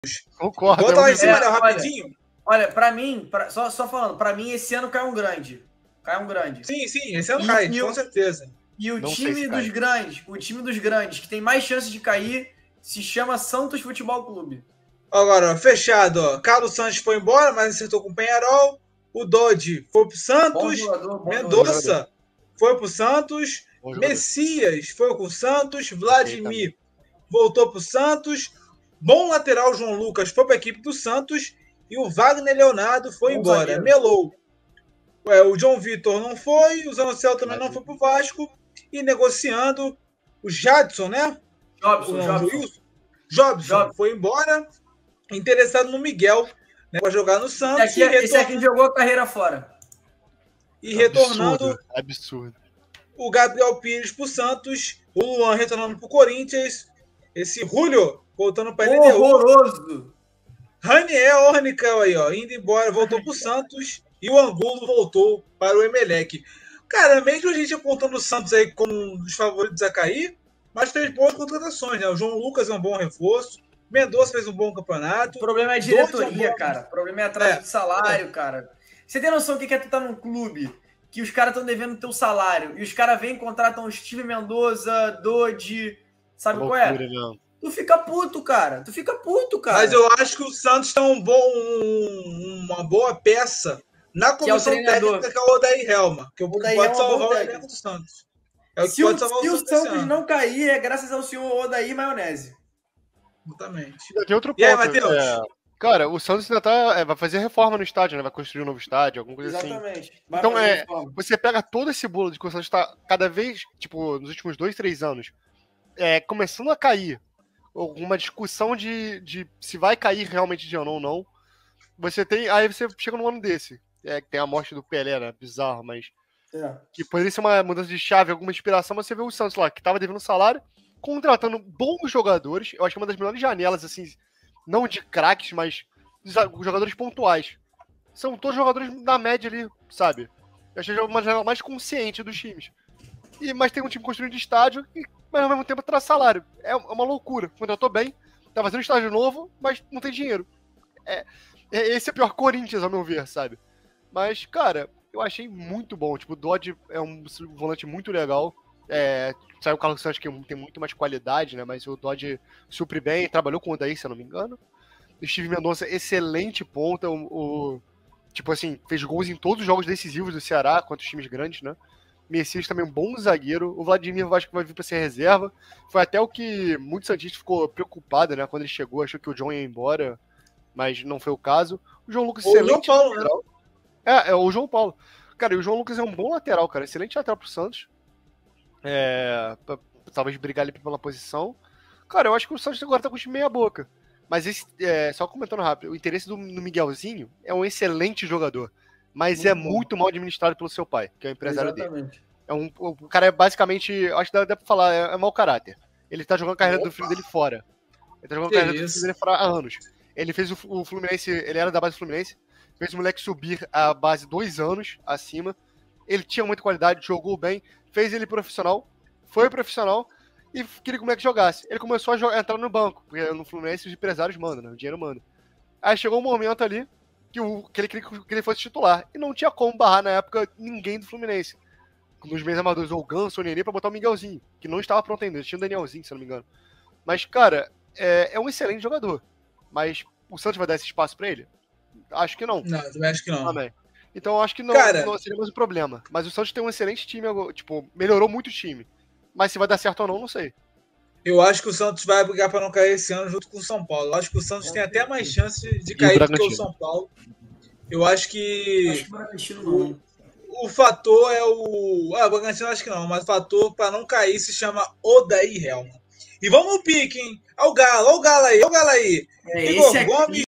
Concordo. Bota lá em cima, rapidinho. Olha, pra mim, só falando, pra mim esse ano cai um grande. Cai um grande. Sim, esse ano cai, com certeza. E o time dos grandes, que tem mais chances de cair, se chama Santos Futebol Clube. Agora, fechado, ó. Carlos Santos foi embora, mas acertou com o Penharol. O Dodge foi pro Santos. Mendonça foi pro Santos. Messias foi pro Santos. Vladimir voltou pro Santos. Bom lateral João Lucas foi para a equipe do Santos. E o Wagner Leonardo foi embora. Melou. O João Vitor não foi. O Zanocelo também não foi pro Vasco. E negociando o Jadson, né? Jobson foi embora. Interessado no Miguel, né, para jogar no Santos. Esse aqui jogou a carreira fora. E retornando. Absurdo. O Gabriel Pires pro Santos. O Luan retornando pro Corinthians. Esse Julio voltando para ele. Horroroso. Raniel Ornickel aí, ó, indo embora, voltou pro Santos. E o Angulo voltou para o Emelec. Cara, mesmo a gente apontando o Santos aí como um dos favoritos a cair, mas fez boas contratações, né? O João Lucas é um bom reforço. Mendonça fez um bom campeonato. O problema é a diretoria, cara. O problema é atraso de salário, cara. Você tem noção do que é tu tá num clube que os caras estão devendo teu salário e os caras vêm e contratam o Steve Mendonça, Dodge, sabe qual é? Não. Tu fica puto, cara. Mas eu acho que o Santos tem uma boa peça na comissão técnica, que é o Odair Helma, que pode salvar o elenco do Santos. Se o Santos não cair, é graças ao senhor Odair Maionese. Exatamente. Tem outro ponto. E aí, Matheus? Cara, o Santos ainda vai fazer reforma no estádio, né? Vai construir um novo estádio, alguma coisa assim. Exatamente. Então, você pega todo esse bolo de que o Santos está cada vez, tipo, nos últimos 2, 3 anos, começando a cair, alguma discussão de se vai cair realmente de ano ou não. Aí você chega num ano desse, que tem a morte do Pelé, né? Bizarro, mas que poderia ser uma mudança de chave, alguma inspiração, mas você vê o Santos lá, que tava devendo salário, contratando bons jogadores. Eu acho que é uma das melhores janelas, assim, não de craques, mas jogadores pontuais. São todos jogadores da média ali, sabe? Eu achei uma janela mais consciente dos times. Mas tem um time construindo de estádio, mas ao mesmo tempo traz salário. É uma loucura. Contratou bem, tá fazendo um estádio novo, mas não tem dinheiro. Esse é o pior Corinthians, ao meu ver, sabe? Mas, cara, eu achei muito bom. Tipo, o Dodge é um volante muito legal. Saiu o Carlos Santos, que tem muito mais qualidade, né? Mas o Dodge supre bem, trabalhou com o Odair, se eu não me engano. O Steve Mendonça, excelente ponta. Tipo assim, fez gols em todos os jogos decisivos do Ceará, contra os times grandes, né? Messias também um bom zagueiro. O Vladimir, eu acho que vai vir para ser reserva. Foi até o que muitos santistas ficou preocupado, né? Quando ele chegou, achou que o John ia embora, mas não foi o caso. O João Lucas, excelente lateral. É o João Paulo. Cara, e o João Lucas é um bom lateral, cara. Excelente lateral pro Santos. Pra, talvez brigar ali pela posição. Cara, eu acho que o Santos agora tá com o time meia boca. Mas só comentando rápido, o interesse do Miguelzinho é um excelente jogador. Mas muito muito mal administrado pelo seu pai, que é o empresário dele. O cara é basicamente, acho que dá pra falar, é mau caráter. Ele tá jogando a carreira do filho dele fora. Ele tá jogando a carreira do filho dele fora há anos. Ele fez o Fluminense, ele era da base do Fluminense, fez o moleque subir a base 2 anos acima. Ele tinha muita qualidade, jogou bem, fez ele profissional, foi profissional e queria que o moleque jogasse. Ele começou a entrar no banco, porque no Fluminense os empresários mandam, né? O dinheiro manda. Aí chegou um momento ali que ele queria que ele fosse titular. E não tinha como barrar na época ninguém do Fluminense. Nos meios amadores, ou o Ganso, ou o Nenê, pra botar o Miguelzinho, que não estava pronto ainda. Tinha o Danielzinho, se eu não me engano. Mas, cara, é um excelente jogador. Mas o Santos vai dar esse espaço pra ele? Acho que não. Não, eu acho que não. Também. Então, eu acho que não seria mais um problema. Mas o Santos tem um excelente time, tipo, melhorou muito o time. Mas se vai dar certo ou não sei. Eu acho que o Santos vai brigar para não cair esse ano junto com o São Paulo. Eu acho que o Santos tem até mais chance de cair do que o São Paulo. Eu acho que o fator é o Bragantino acho que não, mas o fator para não cair se chama Odair Helma. E vamos no pique, hein? Olha o Galo aí. Igor Gomes